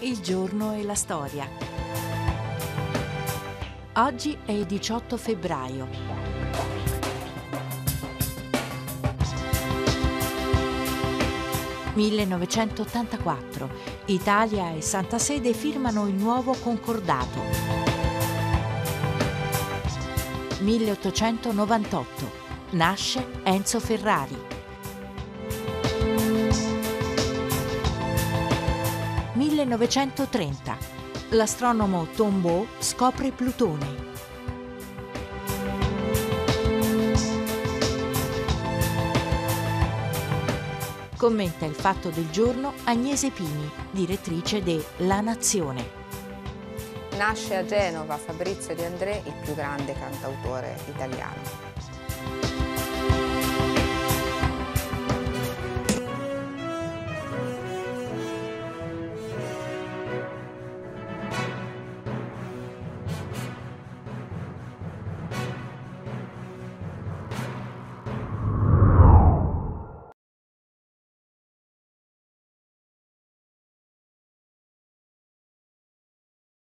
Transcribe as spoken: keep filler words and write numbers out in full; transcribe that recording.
il giorno e la storia. Oggi è il diciotto febbraio. millenovecentottantaquattro. Italia e Santa Sede firmano il nuovo concordato. milleottocentonovantotto. Nasce Enzo Ferrari. millenovecentotrenta. L'astronomo Tombaugh scopre Plutone. Commenta il fatto del giorno Agnese Pini, direttrice de La Nazione. Nasce a Genova Fabrizio De André, il più grande cantautore italiano.